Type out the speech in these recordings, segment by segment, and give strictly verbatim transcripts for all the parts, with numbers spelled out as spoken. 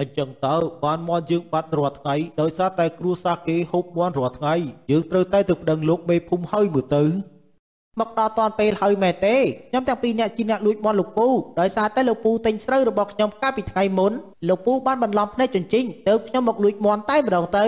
អញ្ចឹងតើបានមន់យើងបាត់រាល់ថ្ងៃដោយសារតែគ្រួសារគេហូបមន់រាល់ថ្ងៃយើងត្រូវតែទៅប្តឹងលោកមេភូមិហើយមើលទៅមកដល់តាន់ពេលហើយមែនទេខ្ញុំទាំងពីរអ្នកជាអ្នកលួចមន់លោកពូដោយសារតែលោកពូទិញស្រូវរបស់ខ្ញុំកាលពីថ្ងៃមុនលោកពូបានបន្លំភ្នែកជញ្ជីងទៅខ្ញុំមកលួចមន់តែម្ដងទៅ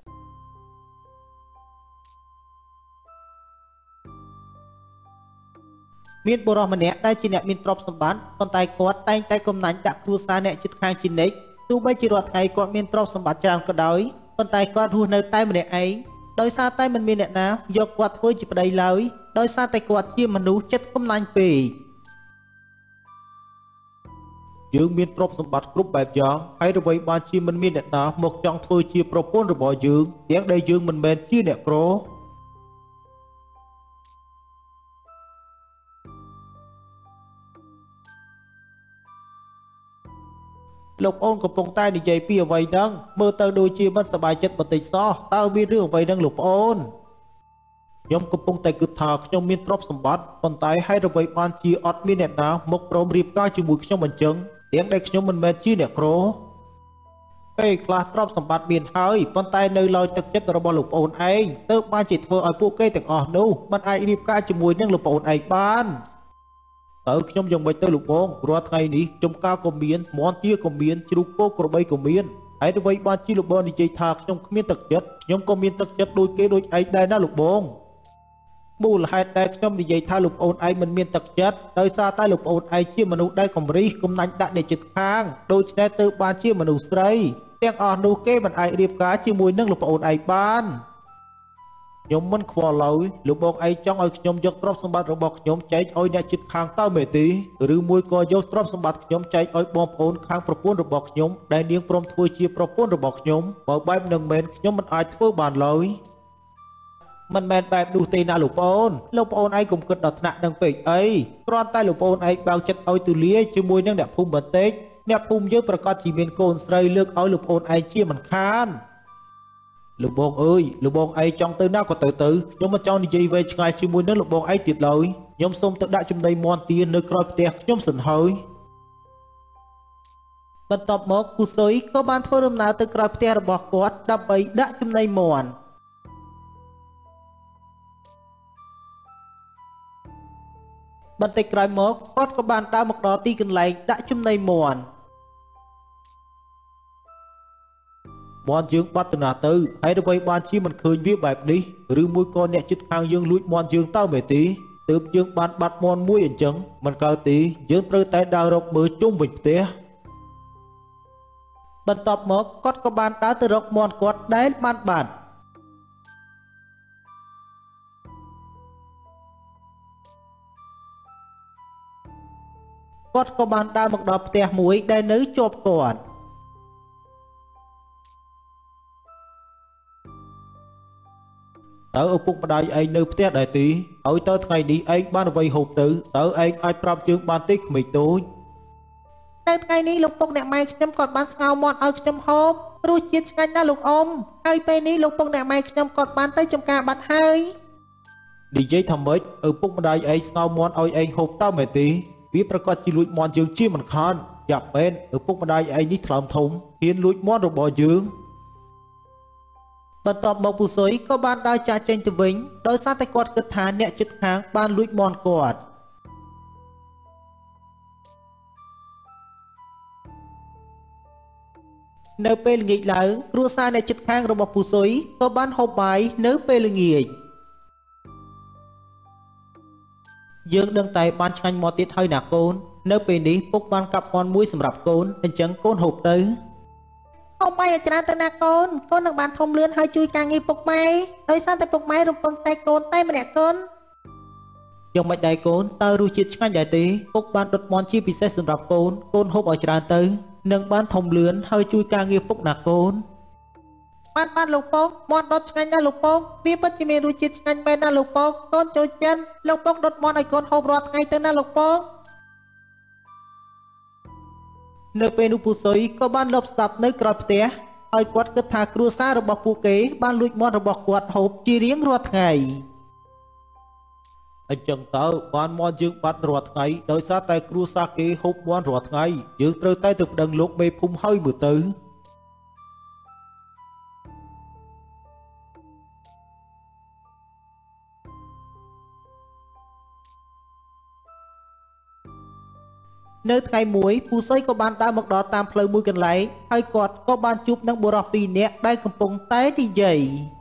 មានបុរសម្នាក់ដែលជាអ្នកមានទ្រព្យសម្បត្តិប៉ុន្តែគាត់តែងតែកំណាញ់ដាក់គ្រួសារអ្នកជិតខាងជានិច្ចទោះបីជារាល់ថ្ងៃគាត់មានទ្រព្យសម្បត្តិច្រើនក៏ដោយប៉ុន្តែគាត់រស់នៅតែម្នាក់ឯងដោយសារតែមិនមានអ្នកណាយកគាត់ធ្វើជាប្តីឡើយដោយសារតែគាត់ជាមនុស្សចិត្តកំណាញ់ពេកយើងមានទ្រព្យសម្បត្តិគ្រប់បែបយ៉ាងហើយអ្វីបានជាមិនមានអ្នកណាមកចង់ធ្វើជាប្រពន្ធរបស់យើងទាំងដែលយើងមិនមែនជាអ្នកក្រលោកអូនកំពុងតែនិយាយពីអ្វីហ្នឹងមើលទៅដូចជាមិនសប្បាយចិត្តបន្តិចសោះតើមានរឿងអ្វីហ្នឹងលោកអូនខ្ញុំកំពុងតែគិតថាខ្ញុំមានទ្រព្យសម្បត្តិប៉ុន្តែហេតុអ្វីបានជាអត់មានអ្នកណាមកព្រមរៀបការជាមួយខ្ញុំអញ្ចឹងទាំងដែលខ្ញុំមិនមែនជាអ្នកក្រពេលខ្លះទ្រព្យសម្បត្តិមានហើយប៉ុន្តែនៅឡើយទឹកចិត្តរបស់លោកអូនឯងទើបបានជាធ្វើឲ្យពួកគេទាំងអស់នោះមិនអាចរៀបការជាមួយនឹងលោកអូនឯងបានតើខ្ញុំយ៉ាងម៉េចទៅលោកបងរាល់ថ្ងៃនេះចំការក៏មានមន់ទាក៏មានជ្រូកពោកក្របីក៏មានហើយអ្វីបានជាលោកបងនិយាយថាខ្ញុំគ្មានទឹកចិត្តខ្ញុំក៏មានទឹកចិត្តដូចគេដូចឯងដែរណាលោកបងមូលហេតុដែលខ្ញុំនិយាយថាលោកអូនឯងមិនមានទឹកចិត្តដោយសារតែលោកអូនឯងជាមនុស្សដែលកំរិះកំណាញ់ដាក់អ្នកជិតខាងដូច្នេះទើបបានជាមនុស្សស្រីទាំងអស់នោះគេមិនអាចរៀបការជាមួយនឹងលោកអូនឯងបានខ្ញុំមិនខ្វល់ឡើយលោកបងឯងចង់ឲ្យខ្ញុំយកទ្រព្យសម្បត្តិរបស់ខ្ញុំចែកឲ្យអ្នកជិតខាងតើមែនទេឬមួយក៏យកទ្រព្យសម្បត្តិខ្ញុំចែកឲ្យបងប្អូនខាងប្រពន្ធរបស់ខ្ញុំដែលនាងព្រមធ្វើជាប្រពន្ធរបស់ខ្ញុំបើបែបនឹងមែនខ្ញុំមិនអាចធ្វើបានឡើយមិនមែនបែបនោះទេណាលោកប្អូនលោកប្អូនឯងកុំគិតដល់ថ្នាក់នឹងពេកអីគ្រាន់តែលោកប្អូនឯងបើកចិត្តឲ្យទូលាយជាមួយនឹងអ្នកភូមិបន្តិចអ្នកភូមិយើងប្រកាសជាមានកូនស្រីលើកឲ្យលោកប្អូនឯងជាមិនខានលោកបងអើយលោកបងឯងចង់ទៅណាក៏ទៅទៅខ្ញុំមិនចង់និយាយវែងឆ្ងាយជាមួយនឹងលោកបងឯងទៀតឡើយខ្ញុំសូមទៅដាក់ចំណីមាន់ទានៅក្រោយផ្ទះខ្ញុំសិនហើយបន្ទាប់មកពូស៊ុយក៏បានធ្វើដំណើរទៅក្រោយផ្ទះរបស់គាត់ដើម្បីដាក់ចំណីមាន់បន្តិចក្រោយមកគាត់ក៏បានដើរមកដល់ទីកន្លែងដាក់ចំណីមាន់មន់យើងបាត់ទៅណាទៅហើយអ្វីបានជាមិនឃើញវាបែបនេះឬមួយក៏អ្នកជិតខាងយើងលួចមន់យើងទៅមែនទេទើបយើងបានបាត់មន់មួយអញ្ចឹងមិនកើតទេយើងត្រូវតែដើររកមើលជុំវិញផ្ទះបន្ទាប់មកគាត់ក៏បានដើរទៅរកមន់គាត់ដែលបានបាត់គាត់ក៏បានដើរមកដល់ផ្ទះមួយដែលនៅជាប់គាត់តើឪពុកម្ដាយឯងនៅផ្ទះដែរទេហើយតើថ្ងៃនេះឯងបានអ្វីហូបទៅតើឯងអាចប្រាប់យើងបានទេក្មេងតូចនៅថ្ងៃនេះលោកពុកអ្នកម៉ែខ្ញុំគាត់បានស្ងោរមាន់ឲ្យខ្ញុំហូបរសជាតិឆ្ងាញ់ណាស់លោកអ៊ំហើយពេលនេះលោកពុកអ្នកម៉ែខ្ញុំគាត់បានទៅចំការបាត់ហើយនិយាយថាម៉េចឪពុកម្ដាយឯងស្ងោរមាន់ឲ្យឯងហូបតើមែនទេវាប្រកាសជាលួចមាន់យើងជាមិនខានយ៉ាប់មែនឪពុកម្ដាយឯងនេះថ្លើមធំហ៊ានលួចមាន់របស់យើងបន្ទាប់មកពូស៊ុយក៏បានដើរចាក់ចេញទៅវិញដោយសារតែគាត់គិតថាអ្នកជិតខាងបានលួចមាន់គាត់នៅពេលល្ងាចឡើងគ្រួសារអ្នកជិតខាងរបស់ពូស៊ុយក៏បានហូបបាយនៅពេលល្ងាចយើងដឹងតែបានឆ្ងាញ់មាត់ទៀតហើយណាកូននៅពេលនេះពុកបានកាប់មាន់មួយសម្រាប់កូនអញ្ចឹងកូនហូបទៅហូបបាយឲ្យច្រើនទៅណាកូនកូននឹងបានធំលឿនហើយជួយការងារពុកម៉ែដោយសារតែពុកម៉ែរំពឹងតែកូនតែម្នាក់កូនយ៉ាងម៉េចដែរកូនតើរសជាតិឆ្ងាញ់ដែរទេពុកបានដុតមាន់ជាពិសេសសម្រាប់កូនកូនហូបឲ្យច្រើនទៅនឹងបានធំលឿនហើយជួយការងារពុកណាកូនបានបានលោកពុកមាន់ដុតឆ្ងាញ់ណាស់លោកពុកវាពិតជាមានរសជាតិឆ្ងាញ់មែនណាលោកពុកកូនចូលចិត្តលោកពុកដុតមាន់ឲ្យកូនហូបរាល់ថ្ងៃទៅណាលោកពុកនៅពេលនោះពូស៊ុយក៏បានលបស្ដាប់នៅក្រោយផ្ទះហើយគាត់គិតថាគ្រួសាររបស់ពួកគេបានលួចមាន់របស់គាត់ហូបជារៀងរាល់ថ្ងៃអញ្ចឹងតើបានមាន់យើងបាត់រាល់ថ្ងៃដោយសារតែគ្រួសារគេហូបមាន់រាល់ថ្ងៃយើងត្រូវតែទៅប្តឹងលោកមេភូមិហើយមើលទៅនៅថ្ងៃមួយពូស៊ុយក៏បានដើរមកដល់តាមផ្លូវមួយកន្លែងហើយគាត់ក៏បានជួបនឹងបុរសពីរនាក់ដែលកំពុងតែនិយាយ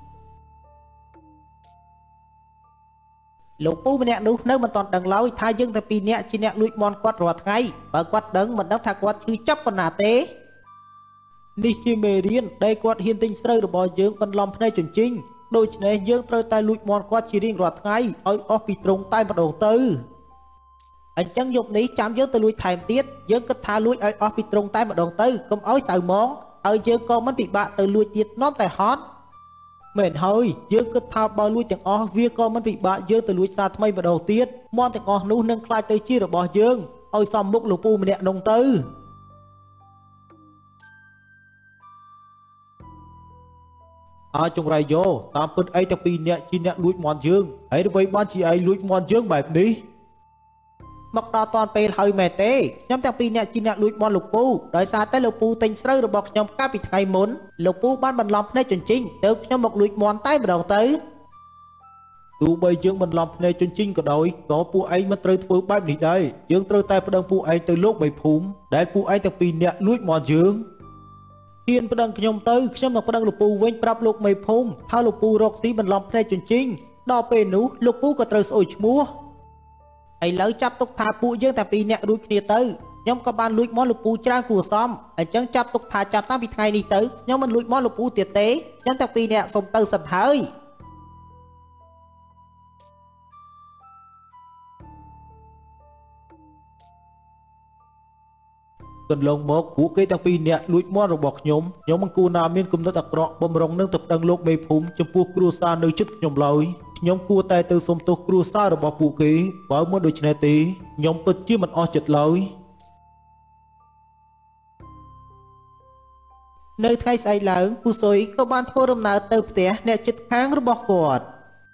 លោកពូម្នាក់នោះនៅមិនទាន់ដឹងឡើយថាយើងតែពីរនាក់ជាអ្នកលួចមន់គាត់រាល់ថ្ងៃបើគាត់ដឹងមិនដឹងថាគាត់ឈឺចាប់ប៉ុណ្ណាទេនេះជាមេរៀនដែលគាត់ហ៊ានទិញស្រូវរបស់យើងបន្លំភ្នែកជញ្ជីងដូច្នេះយើងត្រូវតែលួចមន់គាត់ជារៀងរាល់ថ្ងៃឲ្យអស់ពីទ្រង់តែម្ដងទៅអញ្ចឹងយប់នេះចាំយើងទៅលួចថែមទៀតយើងគិតថាលួចឲ្យអស់ពីទ្រង់តែម្ដងទៅកុំឲ្យសៅហ្មងហើយយើងក៏មិនពិបាកទៅលួចទៀតនាំតែហត់មែនហើយយើងគិតថាបើលួចទាំងអស់វាក៏មិនពិបាកយើងទៅលួចសារថ្មីម្ដងទៀតមន់ទាំងអស់នោះនឹងខ្លាចទៅជារបស់យើងឲ្យសមមុខលោកពូម្នាក់នោះទៅអើចង្រៃយោតាមពិតអីទាំងពីរនាក់ជាអ្នកលួចមន់យើងហើយអ្វីបានជាឯងលួចមន់យើងបែបនេះមកដល់តាន់ពេលហើយមែនទេខ្ញុំទាំងពីរនាក់ជាអ្នកលួចមន់លោកពូដោយសារតែលោកពូទិញស្រូវរបស់ខ្ញុំកាលពីថ្ងៃមុនលោកពូបានបន្លំភ្នែកជញ្ជីងទៅខ្ញុំមកលួចមន់តែម្ដងទៅទោះបីយើងបន្លំភ្នែកជញ្ជីងក៏ដោយក៏ពួកឯងមិនត្រូវធ្វើបែបនេះដែរយើងត្រូវតែប្តឹងពួកឯងទៅលោកមេភូមិដែលពួកឯងទាំងពីរនាក់លួចមន់យើងហ៊ានប្តឹងខ្ញុំទៅខ្ញុំនឹងប្តឹងលោកពូវិញប្រាប់លោកមេភូមិថាលោកពូរកស៊ីបន្លំភ្នែកជញ្ជីងដល់ពេលនោះលោកពូក៏ត្រូវស្អុយឈ្មោះឥឡូវចាប់ទុកថាពួកយើងតែពីរនាក់រួចគ្នាទៅខ្ញុំក៏បានលួចមន់លោកពូច្រើនគួរសមអញ្ចឹងចាប់ទុកថាចាប់តាំងពីថ្ងៃនេះទៅខ្ញុំមិនលួចមន់លោកពូទៀតទេខ្ញុំតែពីរនាក់សុំទៅសិនហើយកន្លងមកពួកគេទាំងពីរនាក់លួចមន់របស់ខ្ញុំខ្ញុំមិនគួរណាមានគំនិតអាក្រក់បំរុងនឹងទៅប្តឹងលោកមេភូមិចំពោះគ្រួសារនៅជិតខ្ញុំឡើយខ្ញុំគួរតែទៅសុំទោសគ្រួសាររបស់ពួកគេបើមិនដូច្នេះទេខ្ញុំពិតជាមិនអស់ចិត្តឡើយនៅថ្ងៃស្អែកឡើងពូស៊ុយក៏បានធ្វើដំណើរទៅផ្ទះអ្នកជិតខាងរបស់គាត់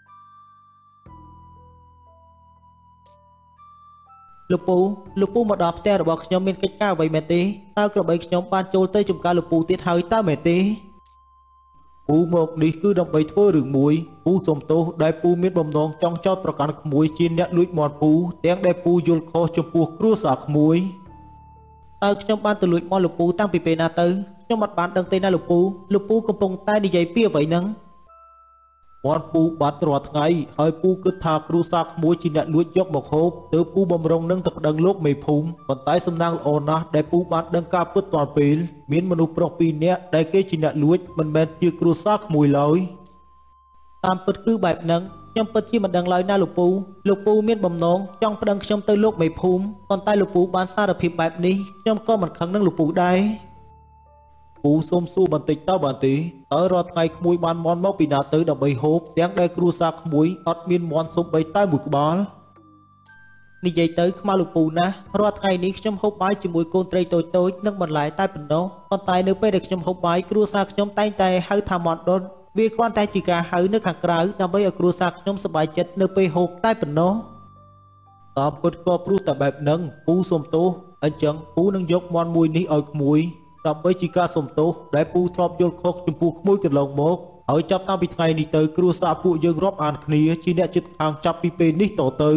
លោកពូលោកពូមកដល់ផ្ទះរបស់ខ្ញុំមានកិច្ចការអ្វីមែនទេតើក្របីខ្ញុំបានចូលទៅចំការលោកពូទៀតហើយតើមែនទេពូមកនេះគឺដើម្បីធ្វើរឿងមួយពូសុំទោសដែលពូមានបំណងចង់ចោទប្រកាន់ក្មួយជាអ្នកលួចមាត់ពូទាំងដែលពូយល់ខុសចំពោះគ្រួសារក្មួយតើខ្ញុំបានទៅលួចមាត់លោកពូតាំងពីពេលណាទៅខ្ញុំមិនបានដឹងទេណាលោកពូលោកពូកំពុងតែនិយាយពីអ្វីហ្នឹងមាត់ពូបាត់រាល់ថ្ងៃហើយពូគិតថាគ្រួសារក្មួយជាអ្នកលួចយកមកហូបទើបពូបំរុងនឹងទៅប្តឹងលោកមេភូមិប៉ុន្តែសំណាងល្អណាស់ដែលពូបានដឹងការពិតទាន់ពេលមានមនុស្សប្រុសពីរនាក់ដែលគេជាអ្នកលួចមិនមែនជាគ្រួសារក្មួយឡើយតាមពិតគឺបែបហ្នឹងខ្ញុំពិតជាមិនដឹងឡើយណាលោកពូលោកពូមានបំណងចង់ប្តឹងខ្ញុំទៅលោកមេភូមិប៉ុន្តែលោកពូបានសារភាពបែបនេះខ្ញុំក៏មិនខឹងនឹងលោកពូដែរពូសុំសួរបន្តិចតើបានទេតើរាល់ថ្ងៃក្មួយបានមន់មកពីណាទៅដើម្បីហូបទាំងដែលគ្រួសារក្មួយអត់មានមន់សូម្បីតែមួយក្បាលនិយាយទៅខ្មៅលោកពូណារាល់ថ្ងៃនេះខ្ញុំហូបបាយជាមួយកូនត្រីតូចតូចនិងបន្លែតែប៉ុណ្ណោះប៉ុន្តែនៅពេលដែលខ្ញុំហូបបាយគ្រួសារខ្ញុំតែងតែហៅថាមន់ដុនវាគ្រាន់តែជាការហៅនៅខាងក្រៅដើម្បីឲ្យគ្រួសារខ្ញុំសប្បាយចិត្តនៅពេលហូបតែប៉ុណ្ណោះតើពិតក៏ព្រោះតែបែបហ្នឹងពូសុំទោសអញ្ចឹងពូនឹងយកមន់មួយនេះឲ្យក្មួយដើម្បីជាការសុំទោសដែលពូធ្លាប់យល់ខុសចំពោះក្មួយកន្លងមកហើយចាប់តាំងពីថ្ងៃនេះទៅគ្រួសារពួកយើងរាប់អានគ្នាជាអ្នកជិតខាងចាប់ពីពេលនេះតទៅ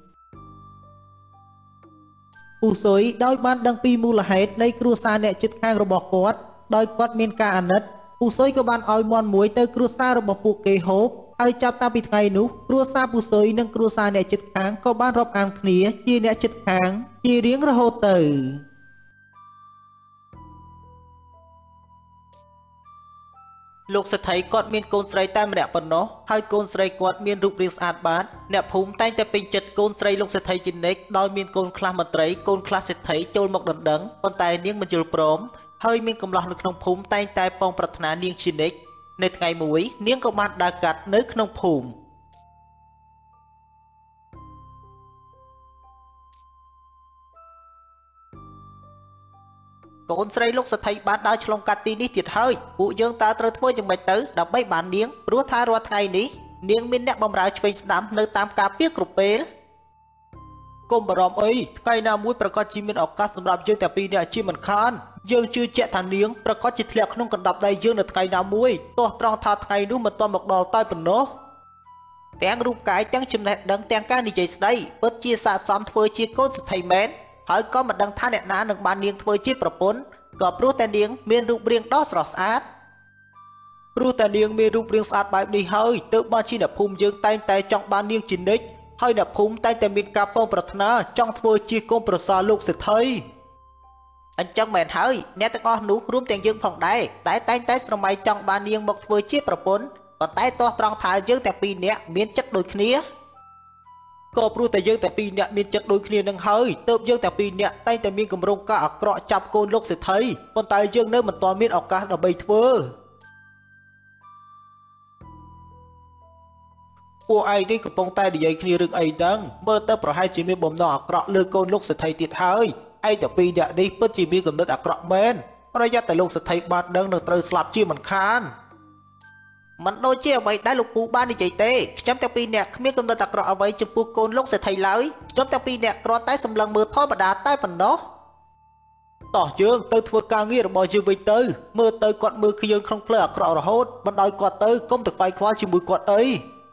ពូស៊ុយដោយបានដឹងពីមូលហេតុនៃគ្រួសារអ្នកជិតខាងរបស់គាត់ដោយគាត់មានការអាណិតពូស៊ុយក៏បានឲ្យមន់មួយទៅគ្រួសាររបស់ពួកគេហូបហើយចាប់តាំងពីថ្ងៃនោះគ្រួសារពូស៊ុយនិងគ្រួសារអ្នកជិតខាងក៏បានរាប់អានគ្នាជាអ្នកជិតខាងជារៀងរហូតទៅលោកសេដ្ឋីគាត់មានកូនស្រីតែម្នាក់ប៉ុណ្ណោះហើយកូនស្រីគាត់មានរូបរាងស្អាតបាតអ្នកភូមិតែងតែពេញចិត្តកូនស្រីលោកសេដ្ឋីជានិច្ចដោយមានកូនខ្លះមន្ត្រីកូនខ្លះសេដ្ឋីចូលមកដណ្ដឹងប៉ុន្តែនាងមិនយល់ព្រមហើយមានកំឡោះនៅក្នុងភូមិតែងតែប៉ងប្រាថ្នានាងជានិច្ចនៅថ្ងៃមួយនាងក៏បានដើរកាត់នៅក្នុងភូមិកូនស្រីលោកសេដ្ឋីបានដើរឆ្លងកាត់ទីនេះទៀតហើយពួកយើងតើត្រូវធ្វើយ៉ាងម៉េចទៅដើម្បីបាននាងព្រោះថារាល់ថ្ងៃនេះនាងមានអ្នកបម្រើឆ្វេងស្ដាំនៅតាមការពារគ្រប់ពេលកុំបារម្ភអីថ្ងៃណាមួយប្រកាសជាមានឱកាសសម្រាប់យើងតែពីរនាក់ជាមិនខានយើងជឿជាក់ថានាងប្រកាសជាធ្លាក់ក្នុងកណ្ដាប់ដៃយើងនៅថ្ងៃណាមួយទោះត្រង់ថាថ្ងៃនោះមិនទាន់មកដល់តែប៉ុណ្ណោះទាំងរូបកាយទាំងចំណេះដឹងទាំងការនិយាយស្ដីពិតជាស័ក្តិសមធ្វើជាកូនសេដ្ឋីមែនហើយក៏មិនដឹងថាអ្នកណានឹងបាននាងធ្វើជាប្រពន្ធក៏ព្រោះតែនាងមានរូបរាងដ៏ស្រស់ស្អាតព្រោះតែនាងមានរូបរាងស្អាតបែបនេះហើយទើបបានជាអ្នកភូមិយើងតែងតែចង់បាននាងជានិច្ចហើយអ្នកភូមិតែងតែមានការប្រុងប្រាថ្នាចង់ធ្វើជាកូនប្រសារលោកសេដ្ឋីអញ្ចឹងមែនហើយអ្នកទាំងអស់នោះរួមទាំងយើងផងដែរដែលតែងតែស្រមៃចង់បាននាងមកធ្វើជាប្រពន្ធប៉ុន្តែទាស់ត្រង់ថាយើងតែពីរនាក់មានចិត្តដូចគ្នាក៏ព្រោះតែយើងតែពីរនាក់មានចិត្តដូចគ្នានឹងហើយទើបយើងតែពីរនាក់តែងតែមានកម្រងការអាក្រក់ចាប់កូនលោកសេដ្ឋីប៉ុន្តែយើងនៅមិនទាន់មានឱកាសដើម្បីធ្វើពួកឯងនេះកំពុងតែនិយាយគ្នារឿងអីដឹងមើលទៅប្រហែលជាមានបំណងអាក្រក់លើកូនលោកសេដ្ឋីទៀតហើយឯងតែពីរនាក់នេះពិតជាមានគំនិតអាក្រក់មែនប្រយ័ត្នតែលោកសេដ្ឋីបានដឹងនឹងត្រូវស្លាប់ជាមិនខានមិនដូចជាអ្វីដែលលោកពូបាននិយាយទេខ្ញុំទាំងពីរនាក់គ្មានគំនិតអាក្រក់អ្វីចំពោះកូនលោកសេដ្ឋីឡើយខ្ញុំទាំងពីរនាក់គ្រាន់តែសម្លឹងមើលធម្មតាតែប៉ុណ្ណោះតោះយើងទៅធ្វើការងាររបស់យើងវិញទៅមើលទៅគាត់មើលឃើញក្នុងផ្លូវអាក្រក់រហូតមិនដោយគាត់ទៅកុំទៅខ្វាយខ្វល់ជាមួយគាត់អី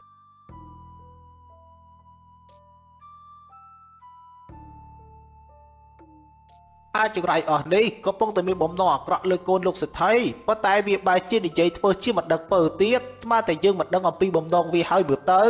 អាចចង្រៃអស់នេះកំពុងតែមានបំណងអាក្រក់លើកូនលោកសេដ្ឋីប៉ុន្តែវាបែរជានិយាយធ្វើជាមិនដឹងពើទៀតស្មើតែយើងមិនដឹងអំពីបំណងវាហើយមើលទៅ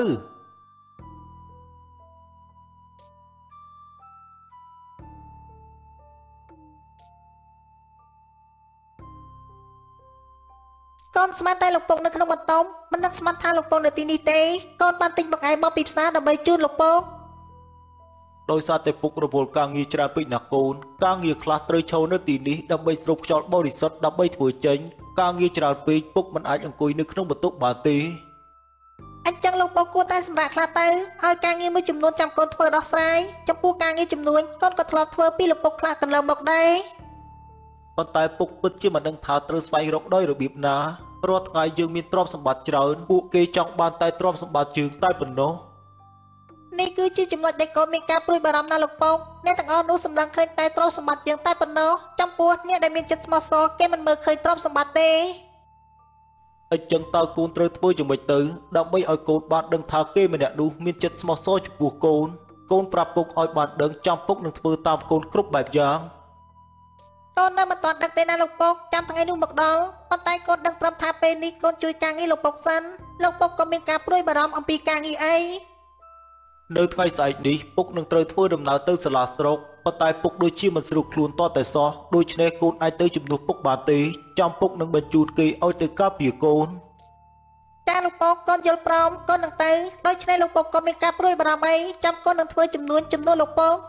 កូនស្មានតែលោកពកនៅក្នុងបន្ទប់មិននឹកស្មានថាលោកពកនៅទីនេះទេកូនបានទិញបង្អែមមកពីផ្សារដើម្បីជូនលោកពកដោយសារតែពុករវល់ការងារច្រើនពេកណាកូនការងារខ្លះត្រូវឈរនៅទីនេះដើម្បីស្រូបខ្យល់បរិសុទ្ធដើម្បីធ្វើចេញការងារច្រើនពេកពុកមិនអាចអង្គុយនៅក្នុងបន្ទប់បានទេអញ្ចឹងលោកពកគួរតែសម្រាប់ខ្លះទៅឲ្យការងារមួយចំនួនចាំកូនធ្វើដោះស្រាយចំពោះការងារចំនួនកូនក៏ធ្លាប់ធ្វើពីលោកពកខ្លះកន្លងមកដែរប៉ុន្តែពុកពិតជាមិនដឹងថាត្រូវស្វែងរកដោយរបៀបណារាល់ថ្ងៃយើងមានទ្រព្យសម្បត្តិច្រើនពួកគេចង់បានតែទ្រព្យសម្បត្តិយើងតែប៉ុណ្ណោះនេះគឺជាចំណុចដែលកូនមានការព្រួយបារម្ភណាស់លោកពកអ្នកទាំងអស់នោះសម្លឹងឃើញតែទ្រព្យសម្បត្តិយើងតែប៉ុណ្ណោះចំពោះអ្នកដែលមានចិត្តស្មោះសរគេមិនមើលឃើញទ្រព្យសម្បត្តិទេអញ្ចឹងតើកូនត្រូវធ្វើយ៉ាងម៉េចទៅដើម្បីឲ្យកូនបានដឹងថាគេម្នាក់នោះមានចិត្តស្មោះសរចំពោះកូនកូនប្រាប់ពុកឲ្យបានដឹងចាំពុកនឹងធ្វើតាមកូនគ្រប់បែបយ៉ាងកូននៅមិនទាន់ដឹងទេណាលោកពុកចាំថ្ងៃនោះមកដល់ប៉ុន្តែកូនដឹងព្រមថាពេលនេះកូនជួយការងារលោកពុកសិនលោកពុកក៏មានការព្រួយបារម្ភអំពីការងារអីនៅថ្ងៃស្អែកនេះពុកនឹងត្រូវធ្វើដំណើរទៅសាលាស្រុកប៉ុន្តែពុកដូចជាមិនស្រួលខ្លួនតតែសោះដូច្នេះកូនអាចទៅជំនួសពុកបានទេចាំពុកនឹងបញ្ជូនគេឲ្យទៅការពារកូនចាលោកពុកកូនយល់ព្រមកូននឹងទៅដូច្នេះលោកពុកក៏មានការព្រួយបារម្ភអីចាំកូននឹងធ្វើចំនួនចំនួនលោកពុក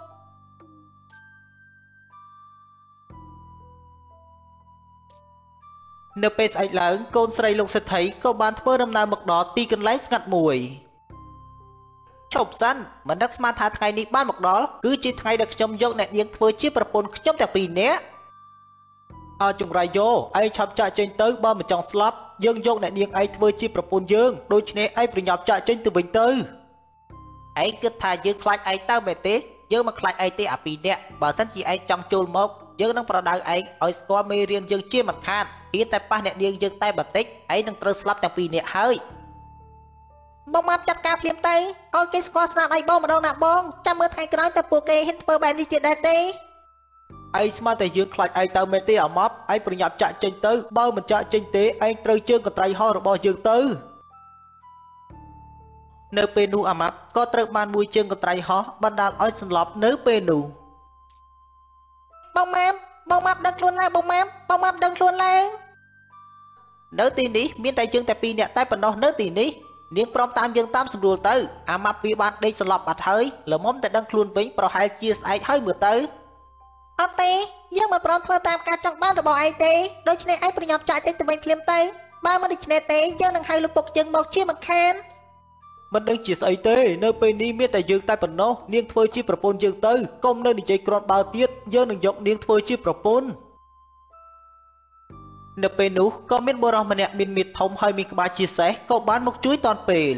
នៅពេលស្អែកឡើងកូនស្រីលោកសេដ្ឋីក៏បានធ្វើដំណើរមកដល់ទីកន្លែងស្ងាត់មួយឈប់សិនមិននឹកស្មានថាថ្ងៃនេះបានមកដល់គឺជាថ្ងៃដែលខ្ញុំយកអ្នកនាងធ្វើជាប្រពន្ធខ្ញុំតែពីរនាក់អើចង្រៃយោឯងឆាប់ចាក់ចេញទៅបើមិនចង់ស្លាប់យើងយកអ្នកនាងឯងធ្វើជាប្រពន្ធយើងដូច្នេះឯងប្រញាប់ចាក់ចេញទៅវិញទៅឯងគិតថាយើងខ្លាចឯងទៅមែនទេយើងមិនខ្លាចឯងទេអាពីរនាក់បើសិនជាឯងចង់ចូលមកយើងនឹងប្រដៅឯងឲ្យស្គាល់មេរៀនយើងជាមិនខាតហ៊ានតែប៉ះអ្នកនាងយើងតែបន្តិចឯងនឹងត្រូវស្លាប់ទាំងពីរនាក់ហើយបងមកចាត់ការភ្លាមទៅឲ្យគេស្គាល់ស្នាដៃបងម្ដងណាបងចាំមើលថ្ងៃក្រោយតើពួកគេហ៊ានធ្វើបែបនេះទៀតដែរទេឯងស្មានតែយើងខ្លាចឯងទៅមែនទេអាម៉ាប់ឯងប្រញាប់ចាក់ចេញទៅបើមិនចាក់ចេញទេឯងត្រូវជើងកន្ត្រៃហោះរបស់យើងទៅនៅពេលនោះអាម៉ាប់ក៏ត្រូវបានមួយជើងកន្ត្រៃហោះបណ្ដាលឲ្យសន្លប់នៅពេលនោះបងម៉ាប់បងម៉ាប់ដឹងខ្លួនឡើងបងម៉ាប់បងម៉ាប់ដឹងខ្លួនឡើងនៅទីនេះមានតែយើងតែពីរនាក់តែប៉ុណ្ណោះនៅទីនេះនាងព្រមតាមយើងតាមស្រួលទៅអាម៉ាប់វាបានដេកសន្លប់បាត់ហើយល្មមតែដឹងខ្លួនវិញប្រហែលជាស្អែកហើយមើលទៅអត់ទេយើងមិនព្រមធ្វើតាមការចង់បានរបស់ឯងទេដូច្នេះឯងប្រញាប់ចាក់ចេញទៅវិញភ្លាមទៅបើមិនដូច្នេះទេយើងនឹងហៅលោកពុកយើងមកជាមិនខានមិនដឹងជាស្អីទេនៅពេលនេះមានតែយើងតែប៉ុណ្ណោះនាងធ្វើជាប្រពន្ធយើងទៅកុំនៅនិយាយគ្រាន់បើទៀតយើងនឹងយកនាងធ្វើជាប្រពន្ធនៅពេលនោះក៏មានបុរសម្នាក់មានមាឌធំហើយមានក្បាលជាសេះក៏បានមកជួយតាន់ពេល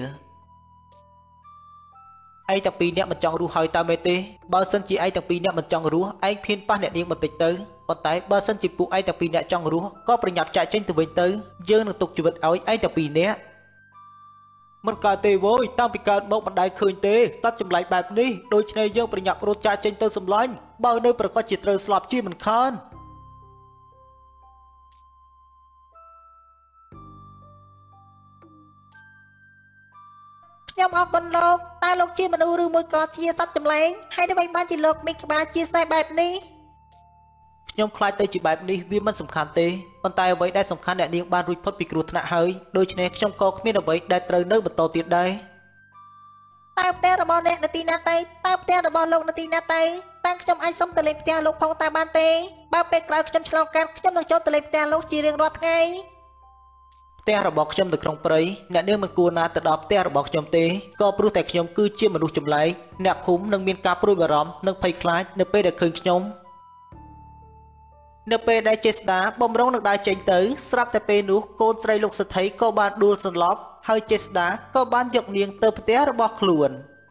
ឯងទាំងពីរនាក់មិនចង់រស់ហើយតើមែនទេបើសិនជាឯងទាំងពីរនាក់មិនចង់រស់ឯងហ៊ានប៉ះអ្នកនាងបន្តិចទៅប៉ុន្តែបើសិនជាពួកឯងទាំងពីរនាក់ចង់រស់ក៏ប្រញាប់ចាក់ចេញទៅវិញទៅយើងនឹងទុកជីវិតឲ្យឯងទាំងពីរនាក់មិនកើតទេវយតាំងពីកើតមកមិនដែលឃើញទេសត្វចម្លែកបែបនេះដូច្នេះយើងប្រញាប់រត់ចាកចេញទៅសម្លាញ់បើនៅប្រកាសជាត្រូវស្លាប់ជាមិនខានខ្ញុំអរគុណលោកតើលោកជាមនុស្សឬមួយក៏ជាសត្វចម្លែកហើយដើម្បីបានជាលោកមានក្បាលជាស្នេហ៍បែបនេះខ្ញុំខ្លាចទៅជាបែបនេះវាមិនសំខាន់ទេប៉ុន្តែអ្វីដែលសំខាន់អ្នកនាងបានរួចផុតពីគ្រោះថ្នាក់ហើយដូច្នេះខ្ញុំក៏គ្មានអ្វីដែលត្រូវនៅបន្តទៀតដែរតើផ្ទះរបស់អ្នកនៅទីណាទៅតើផ្ទះរបស់លោកនៅទីណាទៅតើខ្ញុំអាចសុំទៅលេងផ្ទះលោកផងតើបានទេបើពេលក្រោយខ្ញុំឆ្លងកាត់ខ្ញុំនឹងចូលទៅលេងផ្ទះលោកជារៀងរាល់ថ្ងៃផ្ទះរបស់ខ្ញុំនៅក្នុងព្រៃអ្នកនាងមិនគួរណាទៅដល់ផ្ទះរបស់ខ្ញុំទេក៏ព្រោះតែខ្ញុំគឺជាមនុស្សចម្លែកអ្នកភូមិនឹងមានការព្រួយបារម្ភនិងភ័យខ្លាចនៅពេលដែលឃើញខ្ញុំនៅពេលដែលចេស្តាបំរុងនឹងដើរចេញទៅស្រាប់តែពេលនោះកូនស្រីលោកសេដ្ឋីក៏បានដួលសន្លប់ហើយចេស្តាក៏បានយកនាងទៅផ្ទះរបស់ខ្លួន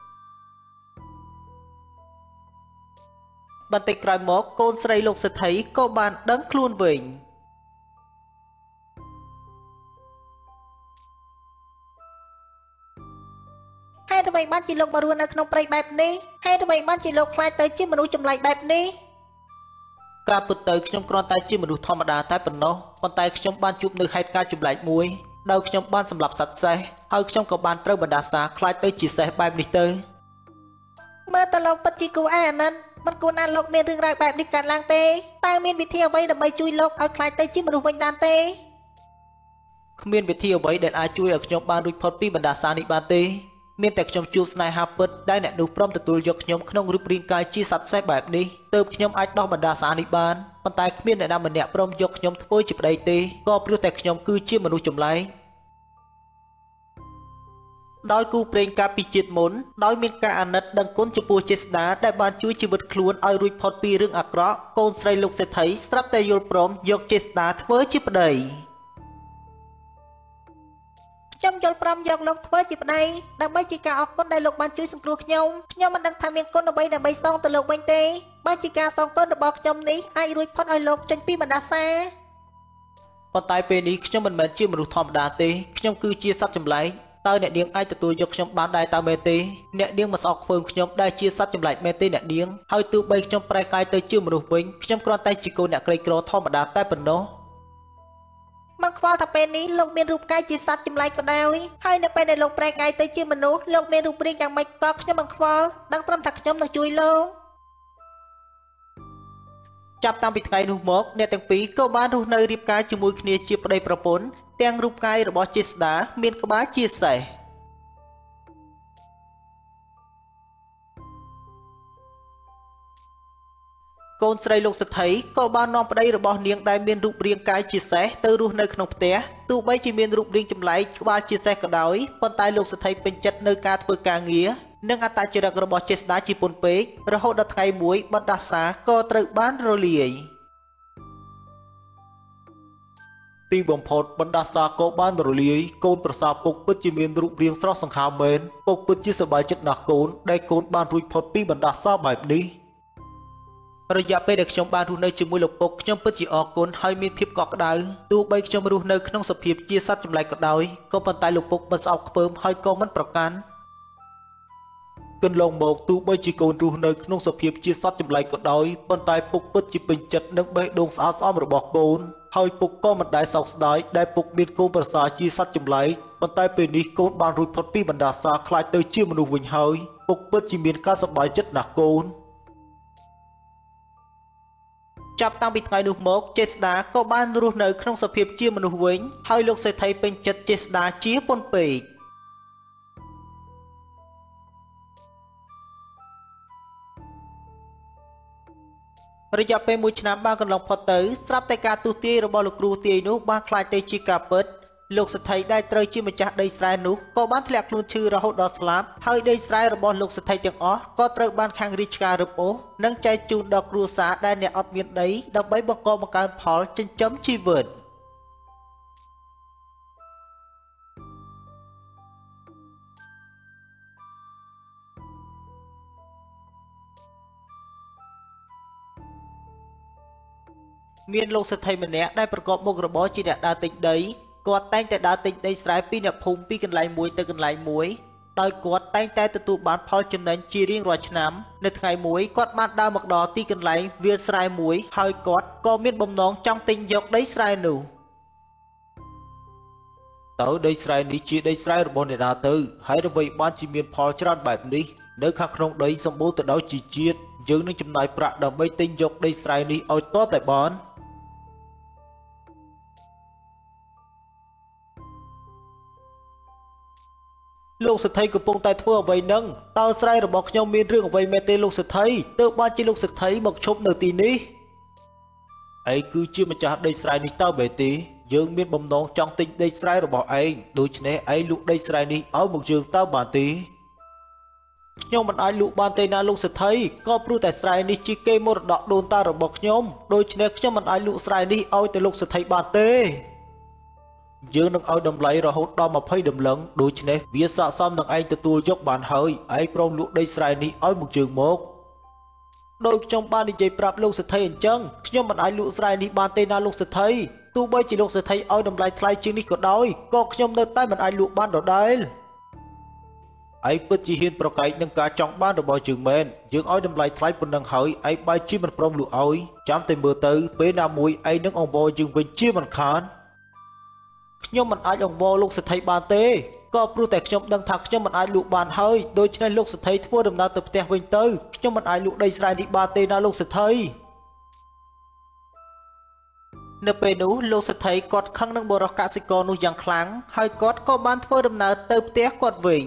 បន្តិចក្រោយមកកូនស្រីលោកសេដ្ឋីក៏បានដឹងខ្លួនវិញហេតុអ្វីបានជាលោកមករស់នៅក្នុងព្រៃបែបនេះហេតុអ្វីបានជាលោកខ្លាចទៅជាមនុស្សចម្លែកបែបនេះការពិតទៅខ្ញុំគ្រាន់តែជាមនុស្សធម្មតាតែប៉ុណ្ណោះប៉ុន្តែខ្ញុំបានជួបនៅហេតុការណ៍ចម្លែកមួយដោយខ្ញុំបានសម្លាប់សត្វសេះហើយខ្ញុំក៏បានត្រូវបណ្ដាសាខ្លាចទៅជាសេះបែបនេះទៅមើលទៅលោកពិតជាគួរឲ្យអាណិតមិនគួរណាលោកមានរឿងរ៉ាវបែបនេះកើតឡើងទេតើមានវិធីអ្វីដើម្បីជួយលោកឲ្យខ្លាចទៅជាមនុស្សវិញបានទេគ្មានវិធីអ្វីដែលអាចជួយឲ្យខ្ញុំបានរួចផុតពីបណ្ដាសានេះបានទេមានតែខ្ញុំជួបស្នេហាពិតដែលអ្នកនោះព្រមទទួលយកខ្ញុំក្នុងរូបរាងកាយជាសត្វសេះបែបនេះទើបខ្ញុំអាចដោះបណ្ដាសានេះបានប៉ុន្តែគ្មានអ្នកណាម្នាក់ព្រមយកខ្ញុំធ្វើជាប្តីទេក៏ព្រោះតែខ្ញុំគឺជាមនុស្សចម្លែកដោយគូព្រេងកាលពីជាតិមុនដោយមានការអាណិតដឹងគុណចំពោះចេស្តាដែលបានជួយជីវិតខ្លួនឲ្យរួចផុតពីរឿងអាក្រក់កូនស្រីលោកសេដ្ឋីស្រាប់តែយល់ព្រមយកចេស្តាធ្វើជាប្តីខ្ញុំយល់ព្រមយកលោកធ្វើជាប្តីដើម្បីជាការអរគុណដែលលោកបានជួយសង្គ្រោះខ្ញុំខ្ញុំមិនដឹងថាមានគុណអ្វីដើម្បីសងទៅលោកវិញទេបើជាការសងគុណរបស់ខ្ញុំនេះអាចរួចផុតឲ្យលោកចេញពីបណ្ដាសាប៉ុន្តែពេលនេះខ្ញុំមិនមែនជាមនុស្សធម្មតាទេខ្ញុំគឺជាសត្វចម្លែកតើអ្នកនាងអាចទទួលយកខ្ញុំបានដែរតើមែនទេអ្នកនាងមិនស្អប់ខ្ពើមខ្ញុំដែលជាសត្វចម្លែកមែនទេអ្នកនាងហើយទោះបីខ្ញុំប្រែកាយទៅជាមនុស្សវិញខ្ញុំគ្រាន់តែជាកូនអ្នកក្រីក្រធម្មតាតែប៉ុណ្ណោះមកខ្វល់ថាពេលនេះលោកមានរូបកាយជាសត្វចម្លែកក៏ដោយហើយនៅពេលដែលលោកប្រែកាយទៅជាមនុស្សលោកមានរូបរាងយ៉ាងម៉េចក៏ខ្ញុំមិនខ្វល់ដឹងត្រឹមថាខ្ញុំនឹងជួយលោកចាប់តាំងពីថ្ងៃនោះមកអ្នកទាំងពីរក៏បានរស់នៅរៀបការជាមួយគ្នាជាប្តីប្រពន្ធទាំងរូបកាយរបស់ចេស្តាមានក្បាលជាសេះកូនស្រីលោកសេដ្ឋីក៏បាននាំប្តីរបស់នាងដែលមានរូបរាងកាយជាសេះទៅរស់នៅក្នុងផ្ទះទោះបីជាមានរូបរាងចម្លែកក្បាលជាសេះក៏ដោយប៉ុន្តែលោកសេដ្ឋីពេញចិត្តនៅការធ្វើការងារនិងអត្តចរិតរបស់ចេស្តាជាពន់ពេករហូតដល់ថ្ងៃមួយបណ្ដាសាក៏ត្រូវបានរលាយទីបំផុតបណ្ដាសាក៏បានរលាយកូនប្រសាពុកពិតជាមានរូបរាងស្រស់សង្ហាមែនពុកពិតជាសប្បាយចិត្តណាស់កូនដែលកូនបានរួចផុតពីបណ្ដាសាបែបនេះរយៈពេលដែលខ្ញុំបានរស់នៅជាមួយលោកពុកខ្ញុំពិតជាអរគុណហើយមានភាពកក់ក្ដៅទោះបីខ្ញុំរស់នៅក្នុងសភាពជាសត្វចម្លែកក៏ដោយក៏ប៉ុន្តែលោកពុកមិនស្អប់ខ្ពើមហើយក៏មិនប្រកាន់កន្លងមកទោះបីជាកូនរស់នៅក្នុងសភាពជាសត្វចម្លែកក៏ដោយប៉ុន្តែពុកពិតជាពេញចិត្តនឹងបេះដូងស្អាតស្អំរបស់កូនហើយពុកក៏មិនដែលសោកស្ដាយដែលពុកមានកូនប្រសាជាសត្វចម្លែកប៉ុន្តែពេលនេះកូនបានរួចផុតពីបណ្ដាសាខ្លាចទៅជាមនុស្សវិញហើយពុកពិតជាមានការសប្បាយចិត្តណាស់កូនចាប់តាំងពីថ្ងៃនោះមកចេស្តាក៏បានរស់នៅក្នុងសភាពជាមនុស្សវិញហើយលោកសេដ្ឋីពេញចិត្តចេស្តាជាពន់ពេករយៈពេលមួយឆ្នាំបានកន្លងផុតទៅស្រាប់តែការទូទាយរបស់លោកគ្រូទាយនោះបានខ្លាចទៅជាការពិតលោកសេដ្ឋីដែលត្រូវជាម្ចាស់ដីស្រែនោះក៏បានធ្លាក់ខ្លួនឈឺរហូតដល់ស្លាប់ហើយដីស្រែរបស់លោកសេដ្ឋីទាំងអស់ក៏ត្រូវបានខាងរាជការរឹបអូសនិងចែកជូនដល់គ្រួសារដែលអ្នកអត់មានដីដើម្បីបង្កបង្កើនផលចិញ្ចឹមជីវិតមានលោកសេដ្ឋីម្នាក់ដែលប្រកបមុខរបរជាអ្នកដើរទិញដីគាត់តែងតែដើរទិញដីស្រែពីអ្នកភូមិពីកន្លែងមួយទៅកន្លែងមួយដោយគាត់តែងតែទទួលបានផលចំណេញជារៀងរាល់ឆ្នាំនៅថ្ងៃមួយគាត់បានដើរមកដល់ទីកន្លែងវាលស្រែមួយហើយគាត់ក៏មានបំណងចង់ទិញយកដីស្រែនោះតើដីស្រែនេះជាដីស្រែរបស់អ្នកណាទៅហើយអ្វីបានជាមានផលច្រើនបែបនេះនៅខាងក្នុងដីសម្បូរទៅដោយជីជាតិយើងនឹងចំណាយប្រាក់ដើម្បីទិញយកដីស្រែនេះឲ្យទាល់តែបានលោកសេដ្ឋីកំពុងតែធ្វើអ្វីនឹងតើស្រែរបស់ខ្ញុំមានរឿងអ្វីមែនទេលោកសេដ្ឋីទើបបានជាលោកសេដ្ឋីមកឈប់នៅទីនេះឯងគឺជាម្ចាស់ដីស្រែនេះតើបែរទេយើងមានបំណងចង់ទិញដីស្រែរបស់ឯងដូច្នេះឯងលក់ដីស្រែនេះឲ្យមកយើងតើបានទេខ្ញុំមិនអាចលក់បានទេណាលោកសេដ្ឋីក៏ព្រោះតែស្រែនេះជាកេរមរតកដូនតារបស់ខ្ញុំដូច្នេះខ្ញុំមិនអាចលក់ស្រែនេះឲ្យទៅលោកសេដ្ឋីបានទេយើងនឹងឲ្យតម្លៃរហូតដល់ยี่สิบដំឡឹងដូច្នេះវាស័ក្តិសមនឹងឯងទទួលយកបានហើយឯងព្រមលក់ដីស្រែនេះឲ្យមកយើងមកដោយខ្ញុំបាននិយាយប្រាប់លោកសេដ្ឋីអញ្ចឹងខ្ញុំមិនអាចលក់ស្រែនេះបានទេណាលោកសេដ្ឋីទោះបីជាលោកសេដ្ឋីឲ្យតម្លៃថ្លៃជាងនេះក៏ដោយក៏ខ្ញុំនៅតែមិនអាចលក់បានដដែលឯងពិតជាហ៊ានប្រកែកនឹងការចង់បានរបស់យើងមែនយើងឲ្យតម្លៃថ្លៃប៉ុណ្ណឹងហើយឯងបែរជាមិនព្រមលក់ឲ្យចាំតែមើលទៅពេលណាមួយឯងនឹងអង្វរយើងវិញជាមិនខានខ្ញុំមិនអាចអង្វរលោកសេដ្ឋីបានទេក៏ព្រោះតែខ្ញុំដឹងថាខ្ញុំមិនអាចលក់បានហើយដូច្នេះលោកសេដ្ឋីធ្វើដំណើរទៅផ្ទះវិញទៅខ្ញុំមិនអាចលក់ដីស្រែនេះបានទេណាលោកសេដ្ឋីនៅពេលនោះលោកសេដ្ឋីគាត់ខឹងនឹងបុរសកសិករនោះយ៉ាងខ្លាំងហើយគាត់ក៏បានធ្វើដំណើរទៅផ្ទះគាត់វិញ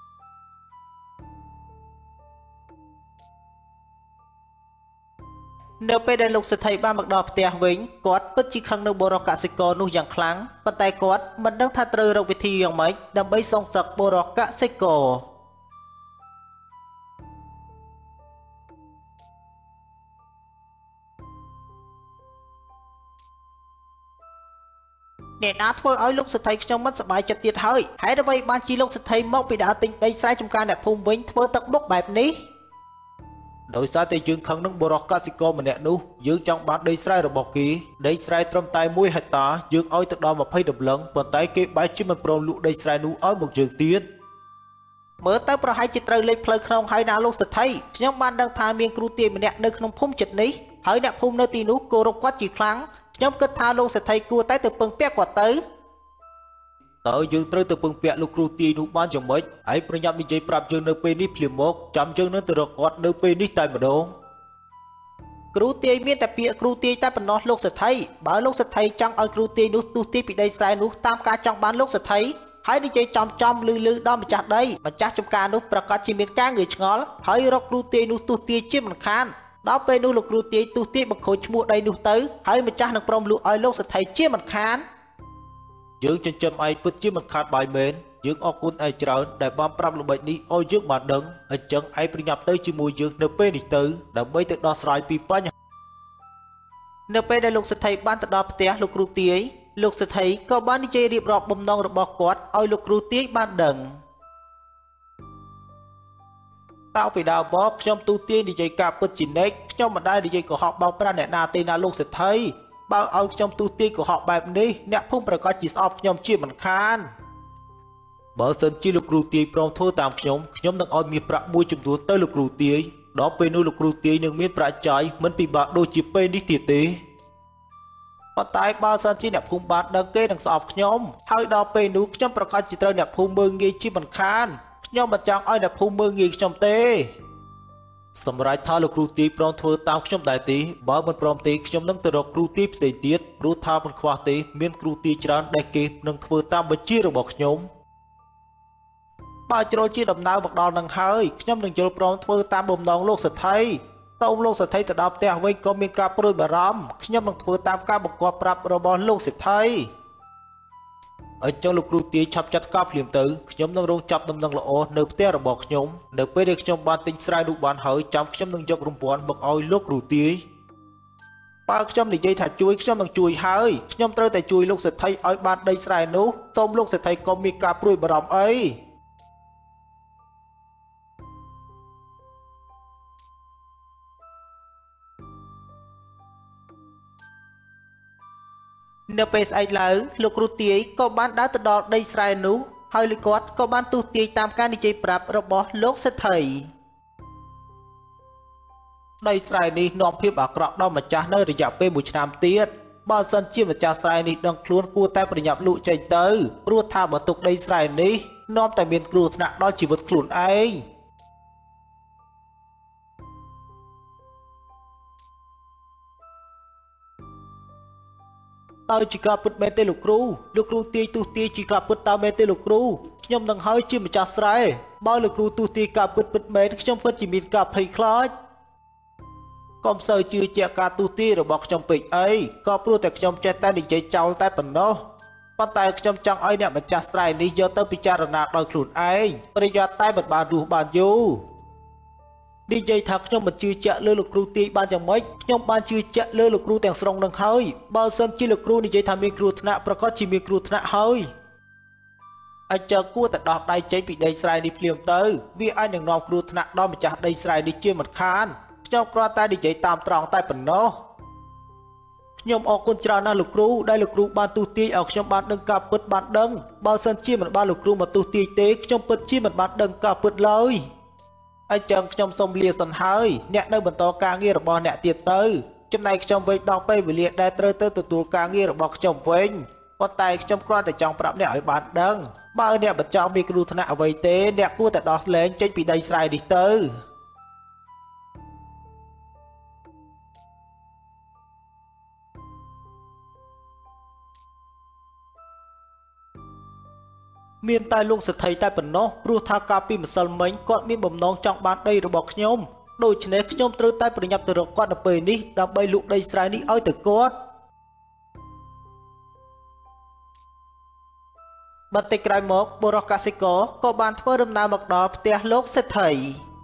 នៅពេលដែលលោកសេដ្ឋីបានមកដល់ផ្ទះវិញគាត់ពិតជាខឹងនឹងបុរសកសិករនោះយ៉ាងខ្លាំងប៉ុន្តែគាត់មិនដឹងថាត្រូវរកវិធីយ៉ាងម៉េចដើម្បីសងសឹកបុរសកសិករអ្នកណាធ្វើឲ្យលោកសេដ្ឋីខ្ញុំមិនសប្បាយចិត្តទៀតហើយហេតុអ្វីបានជាលោកសេដ្ឋីមកពីដើរទិញដីស្រែចម្ការអ្នកភូមិវិញធ្វើទឹកមុខបែបនេះដោយសារតែយើងខឹងនឹងបុរសកសិករម្នាក់នោះយើងចង់បានដីស្រែរបស់គេដីស្រែត្រឹមតែមួយហិកតាយើងឲ្យទៅដល់ยี่สิบដំឡឹងប៉ុន្តែគេបែរជាមិនព្រមលក់ដីស្រែនោះឲ្យមកយើងទៀតមើលទៅប្រហែលជាត្រូវលេខផ្លូវក្នុងហើយណាលោកសេដ្ឋីខ្ញុំបានដឹងថាមានគ្រូទាយម្នាក់នៅក្នុងភូមិចិត្តនេះហើយអ្នកភូមិនៅទីនោះគោរពគាត់ជាខ្លាំងខ្ញុំគិតថាលោកសេដ្ឋីគួរតែទៅពឹងពាក់គាត់ទៅតើយើងត្រូវទៅពឹងពាក់លោកគ្រូទាយនោះបានយ៉ាងម៉េចហើយប្រញាប់និយាយប្រាប់យើងនៅពេលនេះភ្លាមមកចាំយើងនឹងទៅរកគាត់នៅពេលនេះតែម្ដងគ្រូទាយមានតែពាក្យគ្រូទាយតែប៉ុណ្ណោះលោកសេដ្ឋីបើលោកសេដ្ឋីចង់ឲ្យគ្រូទាយនោះទូទាយពីដីស្រែនោះតាមការចង់បានលោកសេដ្ឋីហើយនិយាយចំចំលឺលឺដល់ម្ចាស់ដីម្ចាស់ចំការនោះប្រកាសជាមានការងឿឆ្ងល់ហើយរកគ្រូទាយនោះទូទាយជាមិនខានដល់ពេលនោះលោកគ្រូទាយទូទាយបង្ខូចឈ្មោះដីនោះទៅហើយម្ចាស់នឹងព្រមលក់ឲ្យលោកសេដ្ឋីជាមិនខានយើងចិញ្ចឹមឯងពិតជាមិនខាតបាយមែនយើងអរគុណឯងច្រើនដែលបានប្រាប់ល្បិចនេះឲ្យយើងបានដឹងអញ្ចឹងឯងប្រញាប់ទៅជាមួយយើងនៅពេលនេះទៅដើម្បីទៅដោះស្រាយពីបញ្ហានៅពេលដែលលោកសេដ្ឋីបានទៅដល់ផ្ទះលោកគ្រូទាយលោកសេដ្ឋីក៏បាននិយាយរៀបរាប់បំណងរបស់គាត់ឲ្យលោកគ្រូទាយបានដឹងតើពីដើមមកខ្ញុំទូទាយនិយាយការពិតជានិច្ចខ្ញុំមិនដែលនិយាយកុហកបោកប្រាស់អ្នកណាទេណាលោកសេដ្ឋីបើឲ្យខ្ញុំទូទាយកុហកបែបនេះអ្នកភូមិប្រកាសជាស្អប់ខ្ញុំជាមិនខានបើសិនជាលោកគ្រូទាយព្រមធ្វើតាមខ្ញុំខ្ញុំនឹងឲ្យមាសប្រាក់មួយចំនួនទៅលោកគ្រូទាយដល់ពេលនោះលោកគ្រូទាយនឹងមានប្រាក់ចាយមិនពិបាកដូចជាពេលនេះទៀតទេប៉ុន្តែបើសិនជាអ្នកភូមិបានដឹងគេនឹងស្អប់ខ្ញុំហើយដល់ពេលនោះខ្ញុំប្រកាសជាត្រូវអ្នកភូមិមើលងាយជាមិនខានខ្ញុំមិនចង់ឲ្យអ្នកភូមិមើលងាយខ្ញុំទេសម្រាប់ថាលោកគ្រូទាយព្រមធ្វើតាមខ្ញុំដែរទេបើមិនព្រមទេខ្ញុំនឹងទៅរកគ្រូទាយផ្សេងទៀតព្រោះថាមិនខ្វះទេមានគ្រូទាយច្រើនដែលគេនឹងធ្វើតាមបញ្ជារបស់ខ្ញុំបើជ្រុលជាដំណើរមកដល់នឹងហើយខ្ញុំនឹងយល់ព្រមធ្វើតាមបំណងលោកសេដ្ឋីតើលោកសេដ្ឋីទៅដល់ផ្ទះវិញក៏មានការព្រួយបារម្ភខ្ញុំនឹងធ្វើតាមការបង្គាប់ប្រាប់របស់លោកសេដ្ឋីអញ្ចឹងលោកគ្រូទាយឆាប់ចាត់ការភ្លាមទៅខ្ញុំនឹងរងចាប់ដំណឹងល្អនៅផ្ទះរបស់ខ្ញុំនៅពេលដែលខ្ញុំបានទិញស្រែនោះបានហើយចាំខ្ញុំនឹងយករង្វាន់មកឲ្យលោកគ្រូទាយបើខ្ញុំនិយាយថាជួយខ្ញុំនឹងជួយហើយខ្ញុំត្រូវតែជួយលោកសេដ្ឋីឲ្យបានដីស្រែនោះសូមលោកសេដ្ឋីកុំមានការព្រួយបារម្ភអីនៅពេលស្អែកឡើងលោកគ្រូទាយក៏បានដើរទៅដល់ដីស្រែនោះហើយលោកគាត់ក៏បានទូទាយតាមការនិយាយប្រាប់របស់លោកសេដ្ឋីដីស្រែនេះនាំភាពអាក្រក់ដល់ម្ចាស់នៅរយៈពេលមួយឆ្នាំទៀតបើសិនជាម្ចាស់ស្រែនេះដឹងខ្លួនគួរតែប្រញាប់លក់ចេញទៅព្រោះថាបើទុកដីស្រែនេះនាំតែមានគ្រោះថ្នាក់ដល់ជីវិតខ្លួនឯងតើជាការពិតមែនទេលោកគ្រូលោកគ្រូទាយទូទាយជាការពិតតើមែនទេលោកគ្រូខ្ញុំនឹងហើយជាម្ចាស់ស្រែបើលោកគ្រូទូទាយការពិតពិតមែនខ្ញុំពិតជាមានការភ័យខ្លាចកុំសូវជឿជាក់ការទូទាយរបស់ខ្ញុំពេកអីក៏ព្រោះតែខ្ញុំចេះតែនិយាយចោលតែប៉ុណ្ណោះប៉ុន្តែខ្ញុំចង់ឲ្យអ្នកម្ចាស់ស្រែនេះយកទៅពិចារណាដោយខ្លួនឯងប្រយ័ត្នតែមិនបានរស់បានយូរនិយាយថាខ្ញុំមិនជឿជាក់លើលោកគ្រូទាយបានយ៉ាងម៉េចខ្ញុំបានជឿជាក់លើលោកគ្រូទាំងស្រុងនឹងហើយបើសិនជាលោកគ្រូនិយាយថាមានគ្រោះថ្នាក់ប្រកាសជាមានគ្រោះថ្នាក់ហើយអញ្ចឹងគួរតែដោះដៃចេញពីដីស្រែនេះភ្លាមទៅវាអាចនឹងនាំគ្រោះថ្នាក់ដល់ម្ចាស់ដីស្រែនេះជាមិនខានខ្ញុំគ្រាន់តែនិយាយតាមត្រង់តែប៉ុណ្ណោះខ្ញុំអរគុណច្រើនណាស់លោកគ្រូដែលលោកគ្រូបានទូទាយឲ្យខ្ញុំបានដឹងការពិតបានដឹងបើសិនជាមិនបានលោកគ្រូមកទូទាយទេខ្ញុំពិតជាមិនបានដឹងការពិតឡើយអញ្ចឹងខ្ញុំសូមលាសិនហើយអ្នកនៅបន្តការងាររបស់អ្នកទៀតទៅចំណែកខ្ញុំវិញដល់ពេលវេលាដែលត្រូវទៅទទួលការងាររបស់ខ្ញុំវិញប៉ុន្តែខ្ញុំគ្រាន់តែចង់ប្រាប់អ្នកឲ្យបានដឹងបើអ្នកមិនចង់មានគ្រោះថ្នាក់អ្វីទេអ្នកគួរតែដោះលែងចេញពីដីស្រែនេះទៅមានតែលោកសេដ្ឋីតែប៉ុណ្ណោះព្រោះថាកាលពីម្សិលមិញគាត់មានបំណងចង់បានដីរបស់ខ្ញុំដូច្នេះខ្ញុំត្រូវតែប្រញាប់ទៅរកគាត់នៅពេលនេះដើម្បីលក់ដីស្រែនេះឲ្យទៅគាត់បន្តិចក្រោយមកបុរសកសិករក៏បានធ្វើដំណើរមកដល់ផ្ទះលោកសេដ្ឋី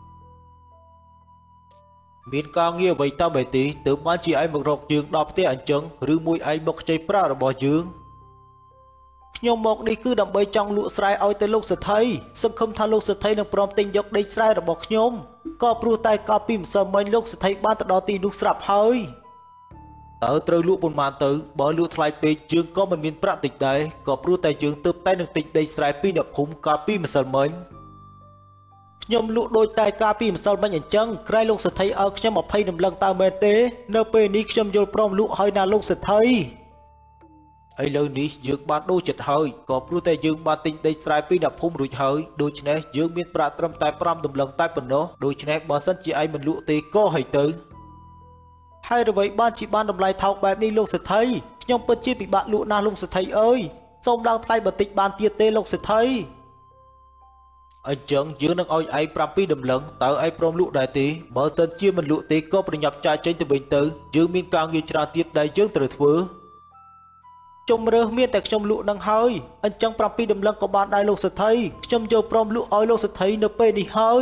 មានការងារអ្វីតើបែទីទើបបានជាឯងមករកយើងដល់ផ្ទះអញ្ចឹងឬមួយឯងមកខ្ចីប្រាក់របស់យើងខ្ញុំមកនេះគឺដើម្បីចង់លក់ស្រែឲ្យទៅលោកសេដ្ឋីសង្ឃឹមថាលោកសេដ្ឋីនឹងព្រមទិញយកដីស្រែរបស់ខ្ញុំក៏ព្រោះតែកាលពីម្សិលមិញលោកសេដ្ឋីបានទៅដល់ទីនោះស្រាប់ហើយតើត្រូវលក់ប៉ុន្មានទៅបើលក់ថ្លៃពេកយើងក៏មិនមានប្រាក់តិចដែរក៏ព្រោះតែយើងទើបតែនឹងទិញដីស្រែពីអ្នកភូមិកាលពីម្សិលមិញខ្ញុំលក់ដូចតែកាលពីម្សិលមិញអញ្ចឹងក្រែលោកសេដ្ឋីឲ្យខ្ញុំអភ័យដំណឹងតើមែនទេនៅពេលនេះខ្ញុំយល់ព្រមលក់ឲ្យណាលោកសេដ្ឋីឥឡូវនេះយើងបានដូរចិត្តហើយក៏ព្រោះតែយើងបានទិញដីស្រែពីអ្នកភូមិរួចហើយដូច្នេះយើងមានប្រាក់ត្រឹមតែប្រាំតម្លឹងតែប៉ុណ្ណោះដូច្នេះបើសិនជាឯងមិនលក់ទេក៏ឲ្យទៅហើយអ្វីបានជាបានតម្លៃថោកបែបនេះលោកសេដ្ឋីខ្ញុំពិតជាពិបាកលក់ណាស់លោកសេដ្ឋីអើយសូមឡើងថ្លៃបន្តិចបានទៀតទេលោកសេដ្ឋីអញ្ចឹងយើងនឹងឲ្យឯងប្រាំពីរតម្លឹងតើឯងព្រមលក់ដែរទេបើសិនជាមិនលក់ទេក៏ប្រញាប់ចាយចេញទៅវិញទៅយើងមានការងារច្រើនទៀតដែលយើងត្រូវធ្វើជំរឿសមានតែខ្ញុំលក់នឹងហើយអញ្ចឹងប្រាំពីរតម្លឹងក៏បានដែរលោកសេដ្ឋីខ្ញុំយកព្រមលក់ឲ្យលោកសេដ្ឋីនៅពេលនេះហើយ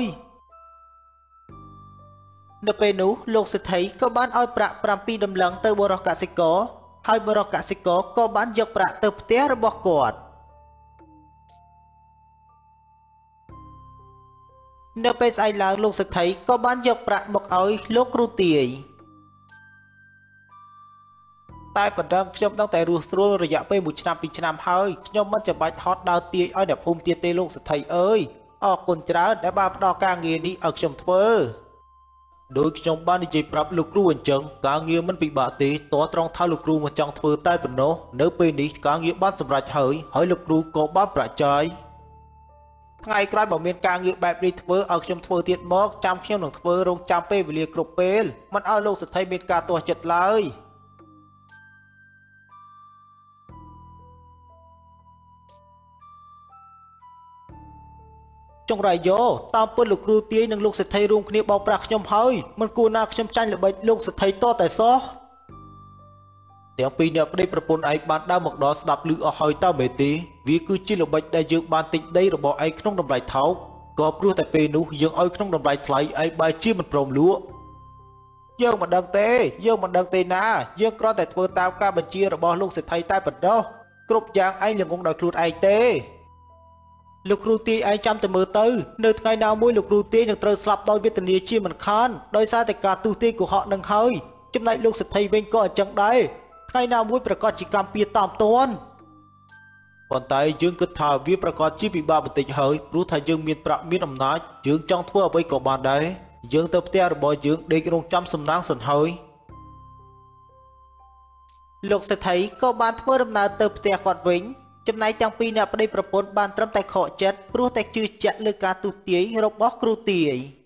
នៅពេលនោះលោកសេដ្ឋីក៏បានឲ្យប្រាក់ប្រាំពីរតម្លឹងទៅបុរសកសិករហើយបុរសកសិករក៏បានយកប្រាក់ទៅផ្ទះរបស់គាត់នៅពេលស្អែកឡើងលោកសេដ្ឋីក៏បានយកប្រាក់មកឲ្យលោកគ្រូទាយតែប៉ុណ្ណឹងខ្ញុំដឹងតែរស់ស្រួលរយៈពេលមួយឆ្នាំពីរឆ្នាំហើយខ្ញុំមិនចាំបាច់ហត់ដើរទាយឲ្យអ្នកភូមិទៀតទេលោកសេដ្ឋីអើយអរគុណច្រើនដែលបានផ្ដល់ការងារនេះឲ្យខ្ញុំធ្វើដោយខ្ញុំបាននិយាយប្រាប់លោកគ្រូអញ្ចឹងការងារមិនពិបាកទេតត្រង់ថាលោកគ្រូមកចង់ធ្វើតែប៉ុណ្ណោះនៅពេលនេះការងារបានសម្រេចហើយហើយលោកគ្រូក៏បានប្រាក់ចាយថ្ងៃក្រោយបើមានការងារបែបនេះធ្វើឲ្យខ្ញុំធ្វើទៀតមកចាំខ្ញុំនឹងធ្វើរងចាំពេលវេលាគ្រប់ពេលមិនឲ្យលោកសេដ្ឋីមានការទាស់ចិត្តឡើយចុងរៃយោតាមពិតលោកគ្រូទាយនិងលោកសេដ្ឋីរួមគ្នាបោកប្រាស់ខ្ញុំហើយមិនគួរណាខ្ញុំចាញ់ល្បិចលោកសេដ្ឋីតតែសោះទាំងពីរអ្នកប្តីប្រពន្ធឯងបានដើរមកដល់ស្ដាប់ឮអស់ហើយតើមែនទេវាគឺជាល្បិចដែលយើងបានទិញដីរបស់ឯងក្នុងតម្លៃថោកក៏ព្រោះតែពេលនោះយើងឲ្យក្នុងតម្លៃថ្លៃឯងបែរជាមិនព្រមលក់យើងមិនដឹងទេយើងមិនដឹងទេណាយើងគ្រាន់តែធ្វើតាមការបញ្ជារបស់លោកសេដ្ឋីតែប៉ុណ្ណោះគ្រប់យ៉ាងឯងល្ងងដោយខ្លួនឯងទេលោកគ្រូទាយឯងចាំតែមើលទៅនៅថ្ងៃណាមួយលោកគ្រូទាយនឹងត្រូវស្លាប់ដោយវេទនាជាមិនខានដោយសារតែការទូទាយកុហកនឹងហើយចំណែកលោកសេដ្ឋីវិញក៏អញ្ចឹងដែរថ្ងៃណាមួយប្រកាសជាកម្មពៀតាមតាន់ប៉ុន្តែយើងគិតថាវាប្រកាសជាពិបាកបន្តិចហើយព្រោះថាយើងមានប្រាក់មានអំណាចយើងចង់ធ្វើអ្វីក៏បានដែរយើងទៅផ្ទះរបស់យើងដេករងចាំសំណាងសិនហើយលោកសេដ្ឋីក៏បានធ្វើដំណើរទៅផ្ទះគាត់វិញចំណែកទាំងពីរអ្នកប្តីប្រពន្ធបានត្រឹមតែខកចិត្តព្រោះតែជឿជាក់លើការទុះទាយរបស់គ្រូទាយ